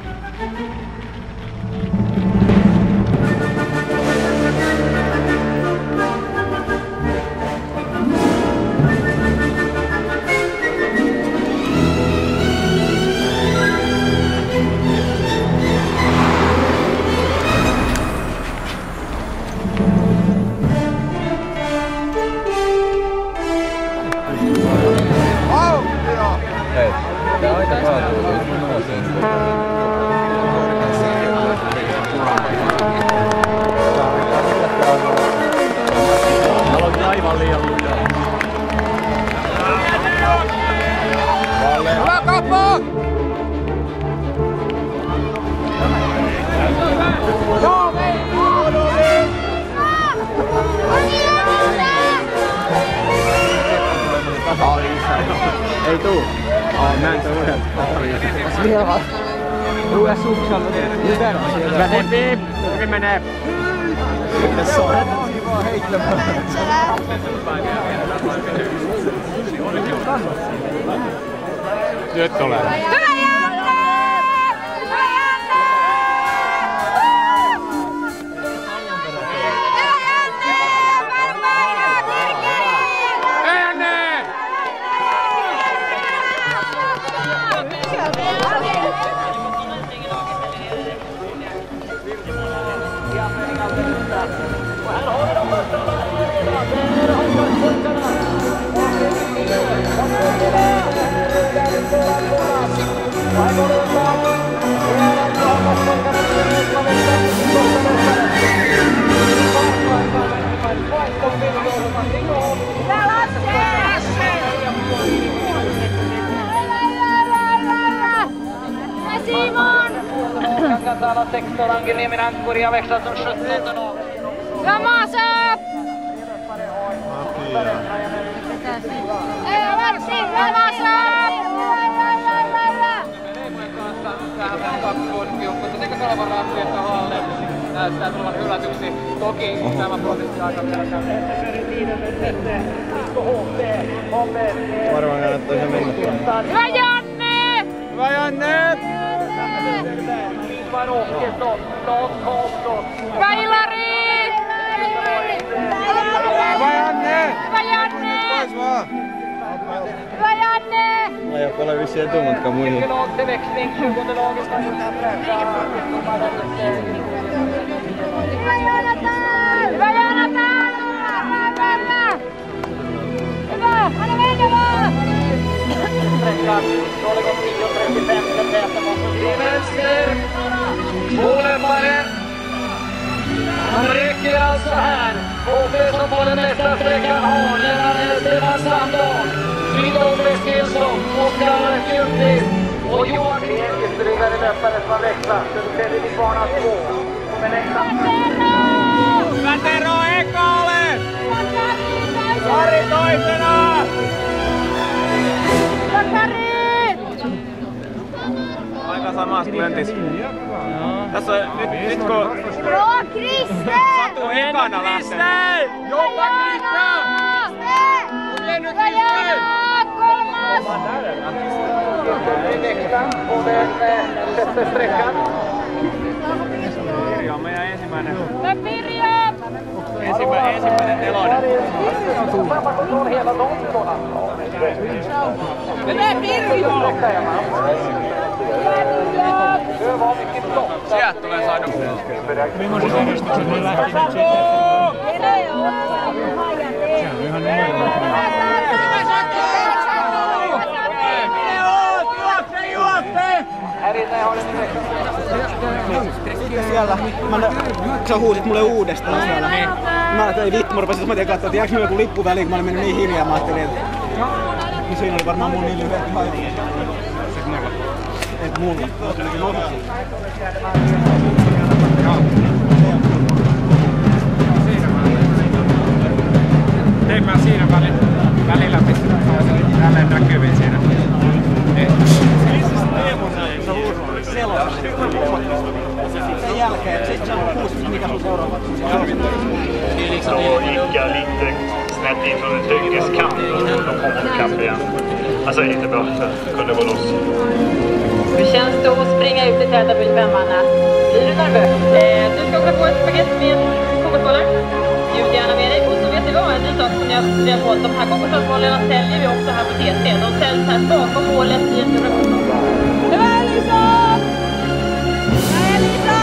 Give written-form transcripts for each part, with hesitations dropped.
Ei tuu. Mä en tuu yhden. Siellä. Ruuja suksalla. Menee piip. Kukin menee. Tässä on. Vaan heittelemään. Nyt tulee. Täällä sektor Angelimin ankkuri ja växlat som 17 år. Ramas upp! Ramas upp! Näyttää tulevan hylätyksi. Toki tämä prosessi aika pelkään. Varmaan kannattaa se mennä. Hyvä Janne! Hyvä Janne! Hyvä Ilari! Hyvä Janne! Hyvä Janne! Pois vaan! Hyvä Janne! Ei oo paljon vissiin etumatkaan muihin. Hyvä Joonatan! Hyvä Joonatan! Hyvä! Anna mennä vaan! Målempare. Han rycker alltså här. HB som på den nästa sträckan har ledaren Stefan Sandahl. Fridolf Eskilsson, Oskar Kjutlis och Johan ytterligare löpare som växlar. Så ser vi kvarna 2. Kommer längtan. Hyvä Tero ekalle! Kari toisena! Aika samasta löntis. Tässä on nyt kun Bra Kriste! Satu ekana lähtee. Joppa Kriste! Kom igen nu Kriste! Kolmas! På den sjätte sträckan. Pirjo on meidän ensimmäinen. Pirjo! Ensimmäinen nelonen. Mene Pirjo! Sieltä tulee saada. Millaiset edustukset ne lähtevät sitten? Se on ihan Siellä. Sä huusit mulle uudestaan siellä. Mä ajattelin, vittu, mä rupesin katsoa, että jääkö mulla joku lippu väliin, kun mä olin mennyt niin hiljaa. Mä ajattelin, että siinä oli varmaan mun niin lyhyet haivat. Et mulla. Tein mä siinä välillä tälleen näkyviin siinä. Sen jälkeen, sit se on 6, mikä sun seuraavaksi. Så gick jag lite snett in från en dygeskant och då kom hon kapp igen. Alltså inte bra, kunde gå loss. Hur känns det att springa ut i täta bil 5-manna? Blir du nervös? Du ska åka på ett paket med kokosbollar. Bjud gärna med dig. Och så vet ni vad, en ny sak som jag funderar på. De här kokosbollarna säljer vi också här på TC. De säljs här bakom målet i en stora kokosboll. Det var Elisa! Elisa!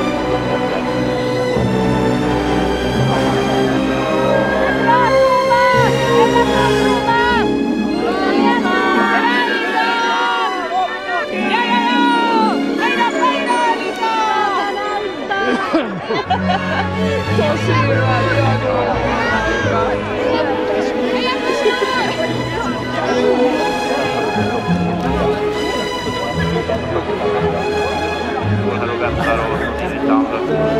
Här och väntar och lite andra.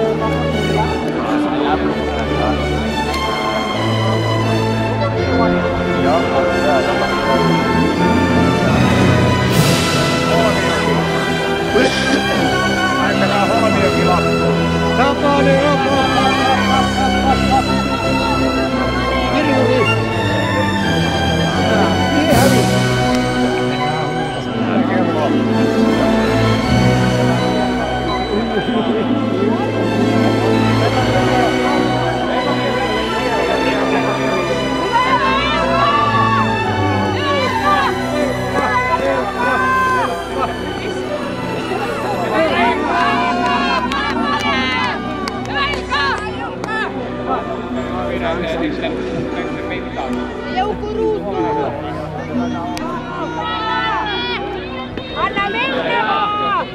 Jouko ruutuun! Anna mennä vaan!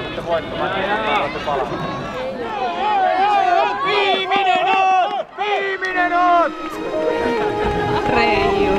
Viimeinen on! Reijo.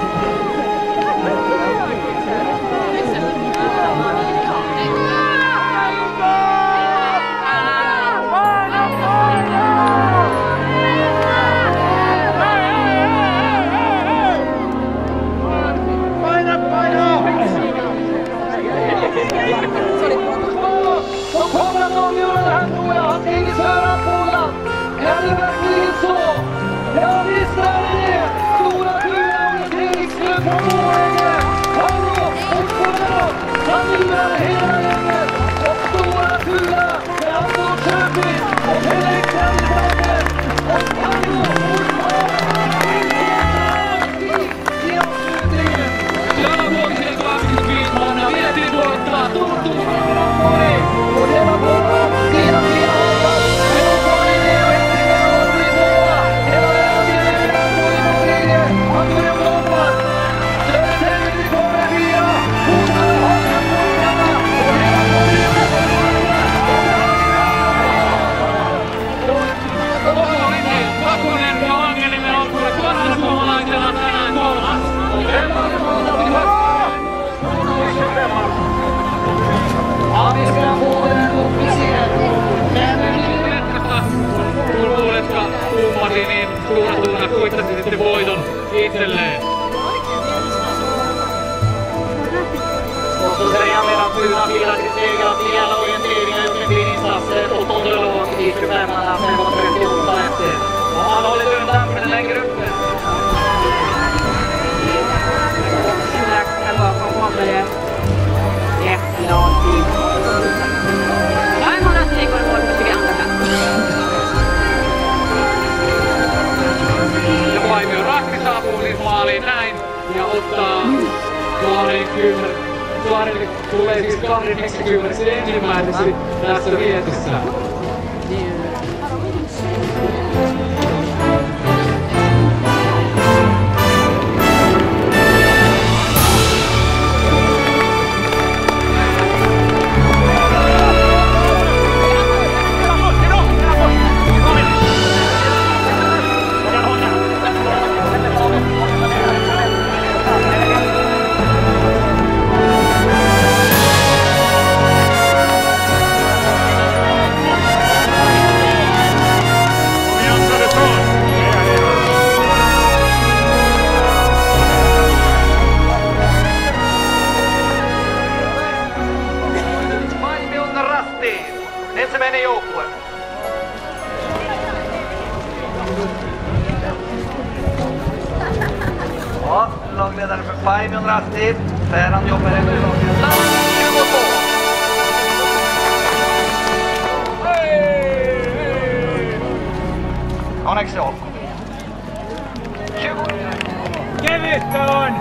niin suunnatuna kuittasi sitten voiton itselleen. Serien mellan 4 bilar till segrar till hela orienteringen med fininsatser och Tondelo i 25-arna 5.38 efter. Och han håller undan för den här gruppen. Där bakom kommer det jättelångt in. Raimon Attili går mål på 22 Ja Paimio Rakki saapuu siis maaliin näin ja ottaa 20. Suorille tulee siis 20 ensimmäiseksi tässä vietissä. 500 hastighet. Där han jobbar efter plats 22. Connexon. 20. Give it, Don!